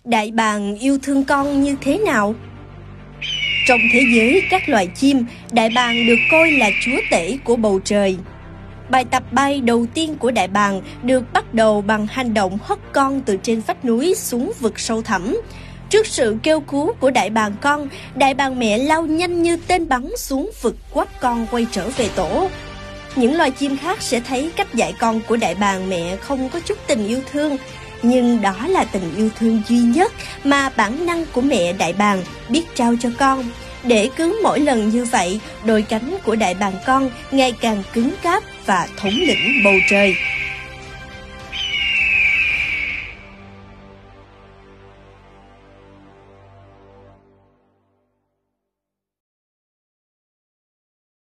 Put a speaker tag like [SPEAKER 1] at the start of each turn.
[SPEAKER 1] Đại bàng yêu thương con như thế nào? Trong thế giới các loài chim, đại bàng được coi là chúa tể của bầu trời. Bài tập bay đầu tiên của đại bàng được bắt đầu bằng hành động hất con từ trên vách núi xuống vực sâu thẳm. Trước sự kêu cứu của đại bàng con, đại bàng mẹ lao nhanh như tên bắn xuống vực quát con quay trở về tổ. Những loài chim khác sẽ thấy cách dạy con của đại bàng mẹ không có chút tình yêu thương, nhưng đó là tình yêu thương duy nhất mà bản năng của mẹ đại bàng biết trao cho con. Để cứ mỗi lần như vậy, đôi cánh của đại bàng con ngày càng cứng cáp và thống lĩnh bầu trời.